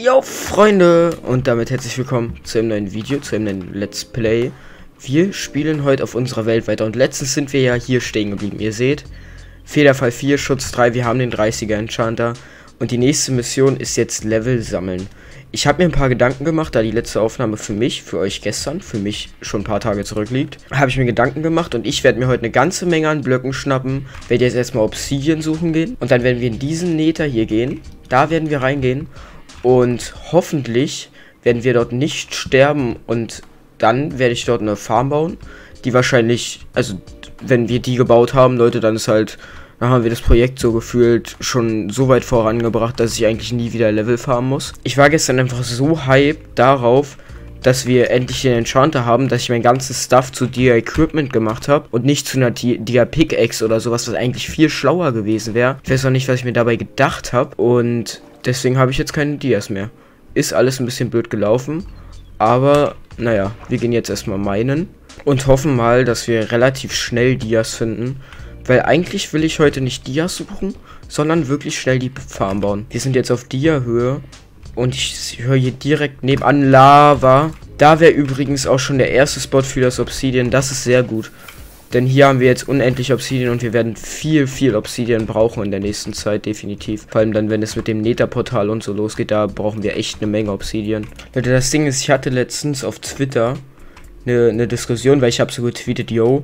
Jo Freunde, und damit herzlich willkommen zu einem neuen Video, zu einem neuen Let's Play. Wir spielen heute auf unserer Welt weiter und letztens sind wir ja hier stehen geblieben. Ihr seht, Federfall 4, Schutz 3, wir haben den 30er Enchanter und die nächste Mission ist jetzt Level sammeln. Ich habe mir ein paar Gedanken gemacht, da die letzte Aufnahme für mich, für euch gestern, für mich schon ein paar Tage zurückliegt, habe ich mir Gedanken gemacht und ich werde mir heute eine ganze Menge an Blöcken schnappen, werde jetzt erstmal Obsidian suchen gehen und dann werden wir in diesen Nether hier gehen, da werden wir reingehen. Und hoffentlich werden wir dort nicht sterben und dann werde ich dort eine Farm bauen, die wahrscheinlich, also wenn wir die gebaut haben, Leute, dann haben wir das Projekt so gefühlt schon so weit vorangebracht, dass ich eigentlich nie wieder Level farmen muss. Ich war gestern einfach so hyped darauf, dass wir endlich den Enchanter haben, dass ich mein ganzes Stuff zu Dia Equipment gemacht habe und nicht zu einer Dia Pickaxe oder sowas, was eigentlich viel schlauer gewesen wäre. Ich weiß noch nicht, was ich mir dabei gedacht habe und deswegen habe ich jetzt keine Dias mehr. Ist alles ein bisschen blöd gelaufen, aber naja, wir gehen jetzt erstmal minen und hoffen mal, dass wir relativ schnell Dias finden, weil eigentlich will ich heute nicht Dias suchen, sondern wirklich schnell die Farm bauen. Wir sind jetzt auf Dia-Höhe und ich höre hier direkt nebenan Lava. Da wäre übrigens auch schon der erste Spot für das Obsidian, das ist sehr gut. Denn hier haben wir jetzt unendlich Obsidian und wir werden viel Obsidian brauchen in der nächsten Zeit, definitiv. Vor allem dann, wenn es mit dem Nether-Portal und so losgeht, da brauchen wir echt eine Menge Obsidian. Leute, das Ding ist, ich hatte letztens auf Twitter eine Diskussion, weil ich habe so getweetet, yo,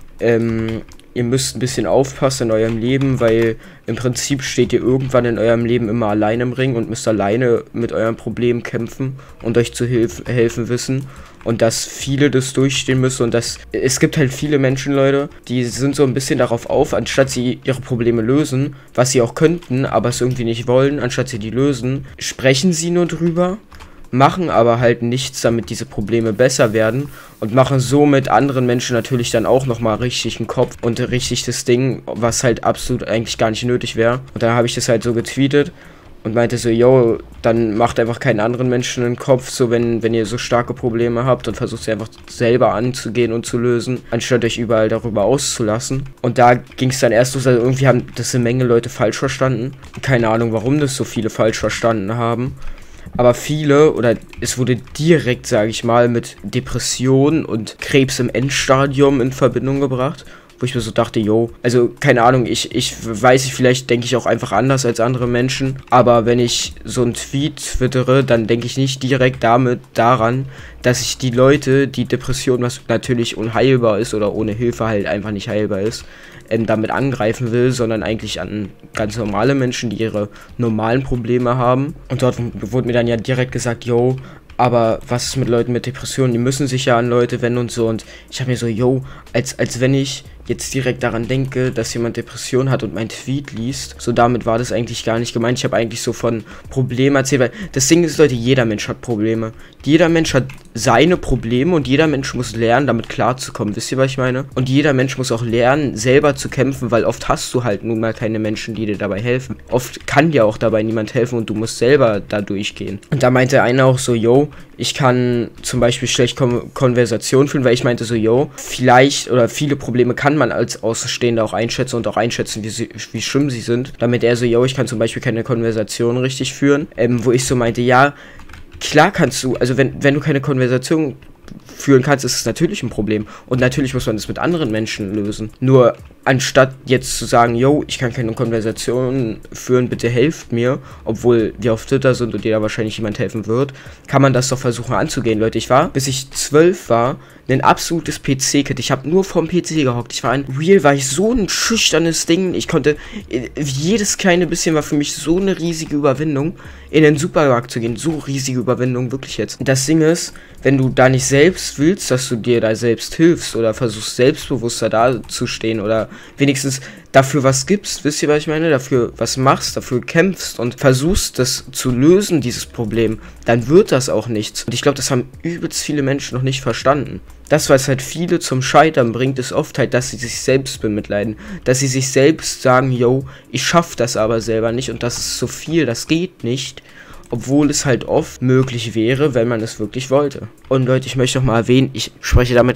ihr müsst ein bisschen aufpassen in eurem Leben, weil im Prinzip steht ihr irgendwann in eurem Leben immer alleine im Ring und müsst alleine mit eurem Problem kämpfen und euch zu helfen wissen. Und dass viele das durchstehen müssen und es gibt halt viele Menschen, Leute, die sind so ein bisschen darauf auf, anstatt sie ihre Probleme lösen, was sie auch könnten, aber es irgendwie nicht wollen, anstatt sie die lösen, sprechen sie nur drüber, machen aber halt nichts, damit diese Probleme besser werden und machen so mit anderen Menschen natürlich dann auch nochmal richtig einen Kopf und richtig das Ding, was halt absolut eigentlich gar nicht nötig wäre. Und dann habe ich das halt so getweetet und meinte so, yo, dann macht einfach keinen anderen Menschen einen Kopf, so wenn ihr so starke Probleme habt und versucht sie einfach selber anzugehen und zu lösen, anstatt euch überall darüber auszulassen. Und da ging es dann erst los, also irgendwie haben das eine Menge Leute falsch verstanden. Keine Ahnung, warum das so viele falsch verstanden haben. Aber viele, oder es wurde direkt, sage ich mal, mit Depressionen und Krebs im Endstadium in Verbindung gebracht. Wo ich mir so dachte, yo, also keine Ahnung, ich weiß nicht, vielleicht denke ich auch einfach anders als andere Menschen, aber wenn ich so einen Tweet twittere, dann denke ich nicht direkt daran, dass ich die Leute, die Depression, was natürlich unheilbar ist oder ohne Hilfe halt einfach nicht heilbar ist, damit angreifen will, sondern eigentlich an ganz normale Menschen, die ihre normalen Probleme haben. Und dort wurde mir dann ja direkt gesagt, yo, aber was ist mit Leuten mit Depressionen? Die müssen sich ja an Leute wenden und so. Und ich habe mir so, yo, als wenn ich jetzt direkt daran denke, dass jemand Depression hat und mein Tweet liest. So, damit war das eigentlich gar nicht gemeint. Ich habe eigentlich so von Problemen erzählt, weil das Ding ist, Leute, jeder Mensch hat Probleme. Jeder Mensch hat seine Probleme und jeder Mensch muss lernen, damit klarzukommen. Wisst ihr, was ich meine? Und jeder Mensch muss auch lernen, selber zu kämpfen, weil oft hast du halt nun mal keine Menschen, die dir dabei helfen. Oft kann dir auch dabei niemand helfen und du musst selber da durchgehen. Und da meinte einer auch so, yo, ich kann zum Beispiel schlecht Konversation führen, weil ich meinte so, yo, vielleicht oder viele Probleme kann man als Außenstehender auch einschätzen und auch einschätzen, wie schlimm sie sind. Damit er so, yo, ich kann zum Beispiel keine Konversation richtig führen. Wo ich so meinte, ja, klar kannst du, also wenn du keine Konversation führen kannst, ist es natürlich ein Problem. Und natürlich muss man das mit anderen Menschen lösen. Nur anstatt jetzt zu sagen, yo, ich kann keine Konversation führen, bitte helft mir, obwohl wir auf Twitter sind und dir da wahrscheinlich jemand helfen wird, kann man das doch versuchen anzugehen, Leute. Ich war, bis ich 12 war, ein absolutes PC-Kid. Ich habe nur vorm PC gehockt. War ich so ein schüchternes Ding. Ich konnte, jedes kleine bisschen war für mich so eine riesige Überwindung, in den Supermarkt zu gehen. So riesige Überwindung, wirklich jetzt. Das Ding ist, wenn du da nicht selbst willst, dass du dir da selbst hilfst oder versuchst selbstbewusster dazustehen oder wenigstens dafür was gibst, wisst ihr, was ich meine? Dafür was machst, dafür kämpfst und versuchst, das zu lösen, dieses Problem, dann wird das auch nichts. Und ich glaube, das haben übelst viele Menschen noch nicht verstanden. Das, was halt viele zum Scheitern bringt, ist oft halt, dass sie sich selbst bemitleiden. Dass sie sich selbst sagen, yo, ich schaff das aber selber nicht und das ist zu viel, das geht nicht. Obwohl es halt oft möglich wäre, wenn man es wirklich wollte. Und Leute, ich möchte noch mal erwähnen, ich spreche damit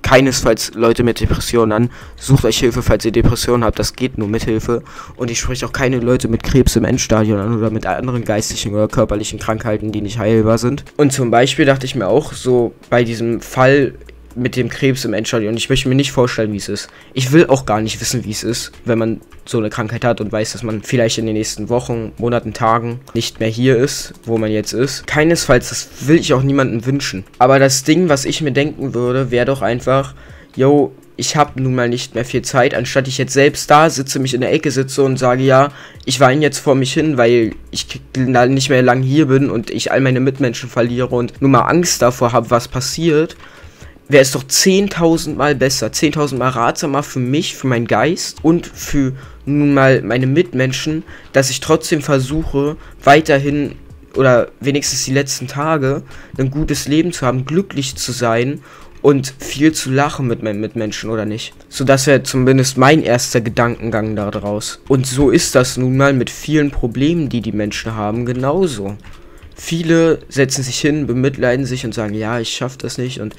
keinesfalls Leute mit Depressionen an. Sucht euch Hilfe, falls ihr Depressionen habt. Das geht nur mit Hilfe. Und ich spreche auch keine Leute mit Krebs im Endstadion an oder mit anderen geistlichen oder körperlichen Krankheiten, die nicht heilbar sind. Und zum Beispiel dachte ich mir auch so bei diesem Fall mit dem Krebs im Endstadion, ich möchte mir nicht vorstellen, wie es ist. Ich will auch gar nicht wissen, wie es ist, wenn man so eine Krankheit hat und weiß, dass man vielleicht in den nächsten Wochen, Monaten, Tagen nicht mehr hier ist, wo man jetzt ist. Keinesfalls, das will ich auch niemandem wünschen. Aber das Ding, was ich mir denken würde, wäre doch einfach, yo, ich habe nun mal nicht mehr viel Zeit, anstatt ich jetzt selbst da sitze, mich in der Ecke sitze und sage, ja, ich weine jetzt vor mich hin, weil ich nicht mehr lang hier bin und ich all meine Mitmenschen verliere und nur mal Angst davor habe, was passiert, wäre es doch 10.000 Mal besser, 10.000 Mal ratsamer für mich, für meinen Geist und für nun mal meine Mitmenschen, dass ich trotzdem versuche, weiterhin oder wenigstens die letzten Tage ein gutes Leben zu haben, glücklich zu sein und viel zu lachen mit meinen Mitmenschen, oder nicht? So, das wäre zumindest mein erster Gedankengang daraus. Und so ist das nun mal mit vielen Problemen, die die Menschen haben, genauso. Viele setzen sich hin, bemitleiden sich und sagen, ja, ich schaff das nicht und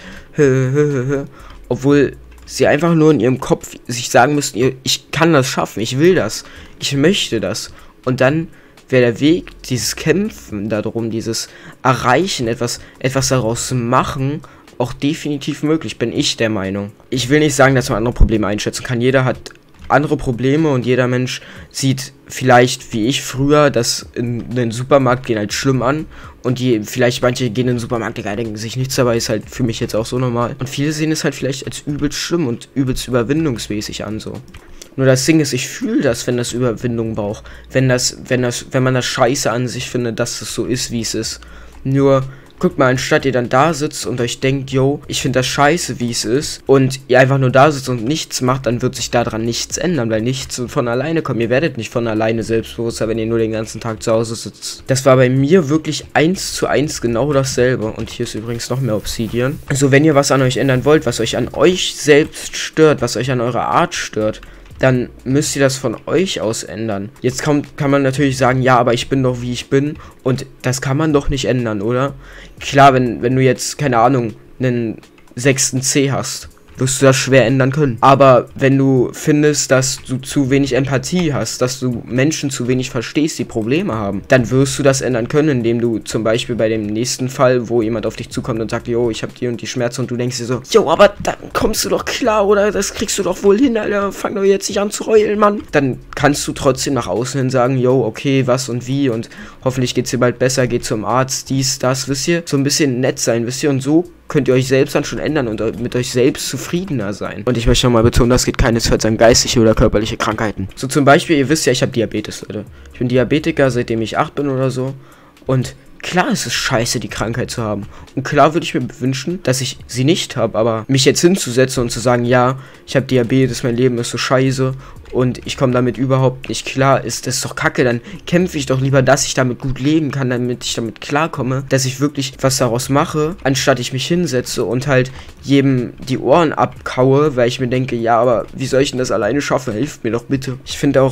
obwohl sie einfach nur in ihrem Kopf sich sagen müssten, ich kann das schaffen, ich will das, ich möchte das. Und dann wäre der Weg, dieses Kämpfen darum, dieses Erreichen, etwas daraus machen, auch definitiv möglich, bin ich der Meinung. Ich will nicht sagen, dass man andere Probleme einschätzen kann. Jeder hat andere Probleme und jeder Mensch sieht vielleicht, wie ich früher, das in den Supermarkt gehen als schlimm an und vielleicht manche gehen in den Supermarkt, Digga, denken sich nichts dabei, ist halt für mich jetzt auch so normal. Und viele sehen es halt vielleicht als übelst schlimm und übelst überwindungsmäßig an, so. Nur das Ding ist, ich fühle das, wenn das Überwindung braucht, wenn man das scheiße an sich findet, dass es so ist, wie es ist. Nur guckt mal, anstatt ihr dann da sitzt und euch denkt, yo, ich finde das scheiße, wie es ist, und ihr einfach nur da sitzt und nichts macht, dann wird sich daran nichts ändern, weil nichts von alleine kommt. Ihr werdet nicht von alleine selbstbewusster, wenn ihr nur den ganzen Tag zu Hause sitzt. Das war bei mir wirklich 1:1 genau dasselbe. Und hier ist übrigens noch mehr Obsidian. Also wenn ihr was an euch ändern wollt, was euch an euch selbst stört, was euch an eurer Art stört, dann müsst ihr das von euch aus ändern. Jetzt kann man natürlich sagen, ja, aber ich bin doch wie ich bin und das kann man doch nicht ändern, oder? Klar, wenn du jetzt, keine Ahnung, einen 6. C hast, wirst du das schwer ändern können. Aber wenn du findest, dass du zu wenig Empathie hast, dass du Menschen zu wenig verstehst, die Probleme haben, dann wirst du das ändern können, indem du zum Beispiel bei dem nächsten Fall, wo jemand auf dich zukommt und sagt, yo, ich hab die und die Schmerzen, und du denkst dir so, yo, aber dann kommst du doch klar, oder das kriegst du doch wohl hin, Alter, fang doch jetzt nicht an zu heulen, Mann. Dann kannst du trotzdem nach außen hin sagen, yo, okay, was und wie, und hoffentlich geht's dir bald besser, geh zum Arzt, dies, das, wisst ihr? So ein bisschen nett sein, wisst ihr? Und so könnt ihr euch selbst dann schon ändern und mit euch selbst zufriedener sein. Und ich möchte nochmal betonen, das geht keinesfalls an geistige oder körperliche Krankheiten. So zum Beispiel, ihr wisst ja, ich habe Diabetes, Leute. Ich bin Diabetiker, seitdem ich 8 bin oder so. Und klar ist es scheiße, die Krankheit zu haben. Und klar würde ich mir wünschen, dass ich sie nicht habe. Aber mich jetzt hinzusetzen und zu sagen, ja, ich habe Diabetes, mein Leben ist so scheiße und ich komme damit überhaupt nicht klar, ist das doch kacke. Dann kämpfe ich doch lieber, dass ich damit gut leben kann, damit ich damit klarkomme, dass ich wirklich was daraus mache, anstatt ich mich hinsetze und halt jedem die Ohren abkaue, weil ich mir denke, ja, aber wie soll ich denn das alleine schaffen? Hilft mir doch bitte. Ich finde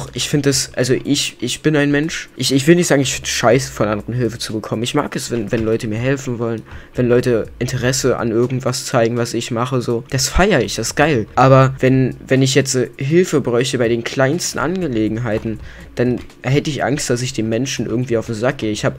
ich bin ein Mensch, ich will nicht sagen, ich finde es scheiße, von anderen Hilfe zu bekommen. Ich mag es, wenn Leute mir helfen wollen, wenn Leute Interesse an irgendwas zeigen, was ich mache, so. Das feiere ich, das ist geil. Aber wenn ich jetzt Hilfe bräuchte bei den kleinsten Angelegenheiten, dann hätte ich Angst, dass ich den Menschen irgendwie auf den Sack gehe. Ich habe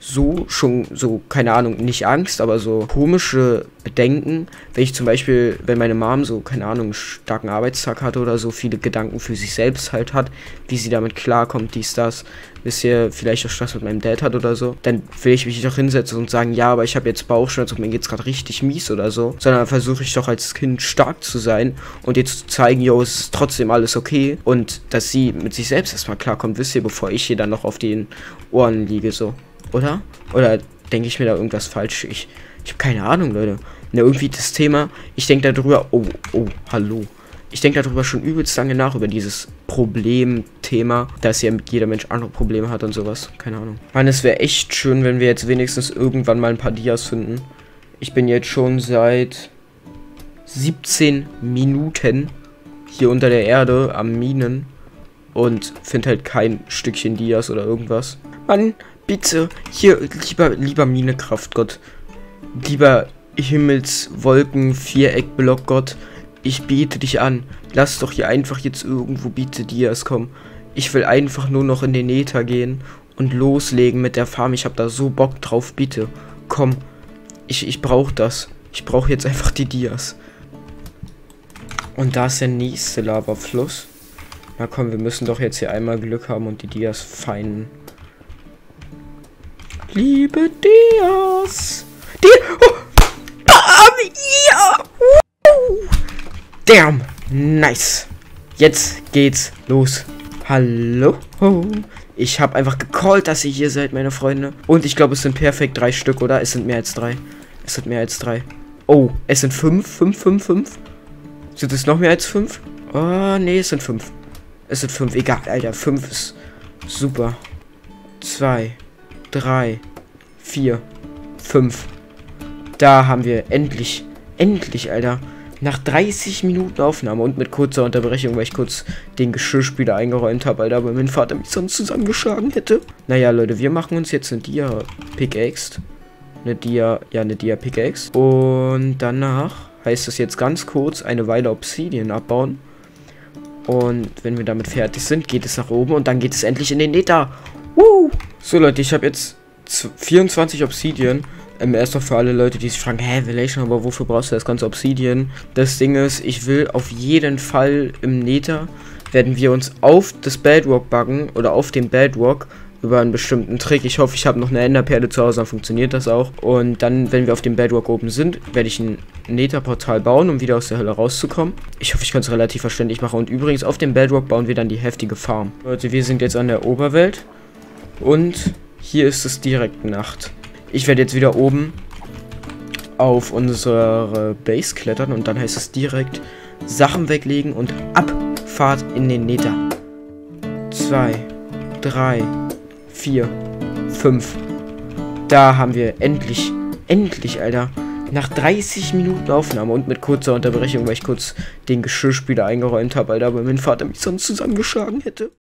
keine Ahnung, nicht Angst, aber so komische Bedenken, wenn meine Mom so, keine Ahnung, einen starken Arbeitstag hatte oder so, viele Gedanken für sich selbst halt hat, wie sie damit klarkommt, dies, das, bis sie vielleicht auch Stress mit meinem Dad hat oder so, dann will ich mich nicht auch hinsetzen und sagen, ja, aber ich habe jetzt Bauchschmerzen und mir geht's gerade richtig mies oder so, sondern versuche ich doch als Kind stark zu sein und ihr zu zeigen, yo, es ist trotzdem alles okay, und dass sie mit sich selbst erstmal klarkommt, wisst ihr, bevor ich hier dann noch auf den Ohren liege, so. Oder? Oder denke ich mir da irgendwas falsch? Ich habe keine Ahnung, Leute. Ja, irgendwie das Thema, ich denke darüber, hallo. Ich denke darüber schon übelst lange nach, über dieses Problemthema, dass ja jeder Mensch andere Probleme hat und sowas. Keine Ahnung. Mann, es wäre echt schön, wenn wir jetzt wenigstens irgendwann mal ein paar Dias finden. Ich bin jetzt schon seit 17 Minuten hier unter der Erde am Minen und finde halt kein Stückchen Dias oder irgendwas. Mann, bitte, hier, lieber Minecraft-Gott, lieber Himmelswolken, Viereck, Blockgott, ich bete dich an. Lass doch hier einfach jetzt irgendwo bitte Dias kommen. Ich will einfach nur noch in den Nether gehen und loslegen mit der Farm. Ich habe da so Bock drauf, bitte. Komm, ich brauche das. Ich brauche jetzt einfach die Dias. Und da ist der nächste Lavafluss. Na komm, wir müssen doch jetzt hier einmal Glück haben und die Dias feinen. Liebe Dias. Damn. Nice. Jetzt geht's los. Hallo. Ich habe einfach gecallt, dass ihr hier seid, meine Freunde. Und ich glaube, es sind perfekt 3 Stück, oder? Es sind mehr als 3. Es sind mehr als 3. Oh, es sind 5. 5. Sind es noch mehr als 5? Oh, nee, es sind 5. Es sind 5. Egal, Alter. 5 ist super. 2, 3, 4, 5. Da haben wir endlich, Alter. Nach 30 Minuten Aufnahme und mit kurzer Unterbrechung, weil ich kurz den Geschirrspüler eingeräumt habe, Alter, weil mein Vater mich sonst zusammengeschlagen hätte. Naja, Leute, wir machen uns jetzt eine Dia-Pickaxe. Eine Dia-Pickaxe. Und danach heißt es jetzt ganz kurz eine Weile Obsidian abbauen. Und wenn wir damit fertig sind, geht es nach oben und dann geht es endlich in den Nether. Woo! So, Leute, ich habe jetzt 24 Obsidian. Erst noch für alle Leute, die sich fragen, hä, Velation, aber wofür brauchst du das ganze Obsidian? Das Ding ist, ich will auf jeden Fall im Nether, werden wir uns auf das Bedrock buggen oder auf dem Bedrock über einen bestimmten Trick. Ich hoffe, ich habe noch eine Enderperle zu Hause, dann funktioniert das auch. Und dann, wenn wir auf dem Bedrock oben sind, werde ich ein Nether-Portal bauen, um wieder aus der Hölle rauszukommen. Ich hoffe, ich kann es relativ verständlich machen. Und übrigens, auf dem Bedrock bauen wir dann die heftige Farm. Leute, wir sind jetzt an der Oberwelt und hier ist es direkt Nacht. Ich werde jetzt wieder oben auf unsere Base klettern und dann heißt es direkt Sachen weglegen und Abfahrt in den Nether. 2, 3, 4, 5. Da haben wir endlich, Alter. Nach 30 Minuten Aufnahme und mit kurzer Unterbrechung, weil ich kurz den Geschirrspüler eingeräumt habe, Alter, weil mein Vater mich sonst zusammengeschlagen hätte.